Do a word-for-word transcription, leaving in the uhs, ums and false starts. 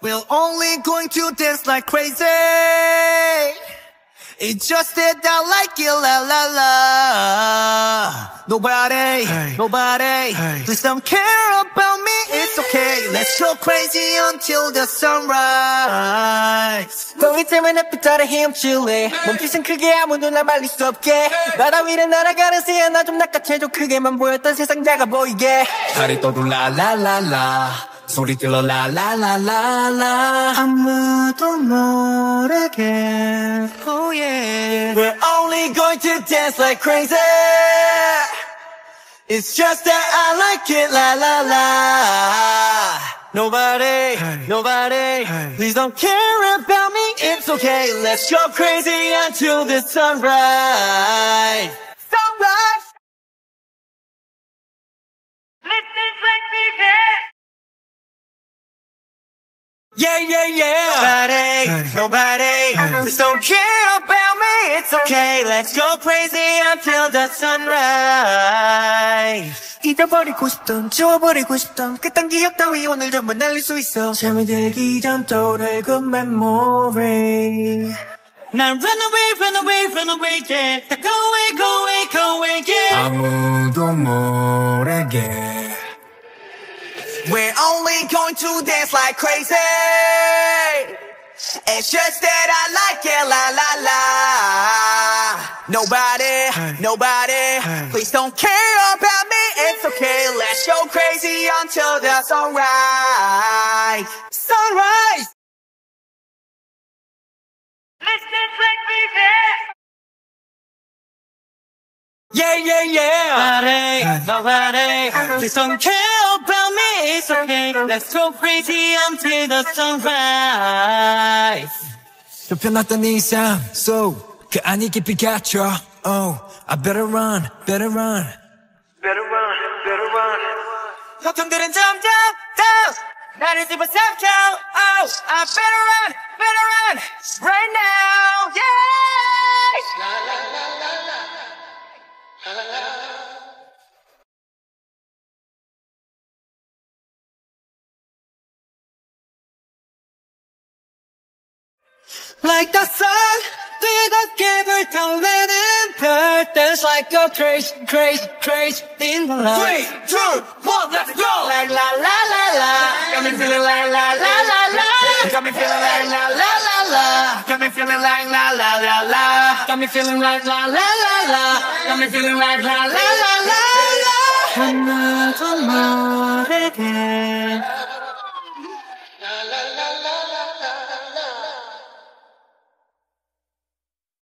We're only going to dance like crazy. It's just that I like it, la la la. Nobody, hey, nobody, hey, please don't care about me. It's okay, let's go crazy until the sunrise. 거기 때문에 햇빛 따라 헤엄칠래. 몸짓은 크게 아무도 날 말릴 수 없게. 바다 위를 날아가는 새야 나 좀 낚아채줘. 크게만 보였던 세상 작아 보이게. 달이 떠돌라 라라라. 소리 질러 라라라라라. 아무도 모르게. Oh yeah. We're only going to dance like crazy. It's just that I like it, la la la. Nobody, hey, nobody, hey, please don't care about me. It's okay, let's go crazy until the sunrise. Sunrise. Let's dance like crazy. Yeah, yeah, yeah. Nobody, hey, nobody, hey, please don't care about me. It's okay, let's go crazy until the sunrise. 잊어버리고 싶던, 지워버리고 싶던 그딴 기억 따위 오늘 전부 날릴 수 있어. 잠이 들기 전 떠오를 그 memory. 난 run away, run away, run away, yeah. Go away, go away, go away, yeah. 아무도 모르게. We're only going to dance like crazy. It's just that I like it, la la la. Nobody, hey, nobody, hey, please don't care about me. It's okay, let's go crazy until the sunrise. Sunrise. Let's dance like crazy. Yeah, yeah, yeah. Nobody, hey, nobody, hey, please don't care about me. It's okay, let's go crazy until the sunrise. 좁혀놨던 이상 속 그 안이 깊이 갇혀. Oh, I better run, better run, better run, better run. 고통들은 점점 더 나를 집어삼켜. Oh, I better run, better run, right now, yeah. La la la la la, la la la. Like the sun, 뜨겁게 불타오르는 별. Dance like a crazy, crazy, crazy in the light. Three, two, one, let's go! Like la la la la. Got me feeling like la la la la. Got me feeling like la la la la. Got me feeling like la la la la. Got me feeling like la la la la. Got me feeling like la la la la. 하나도 모르게.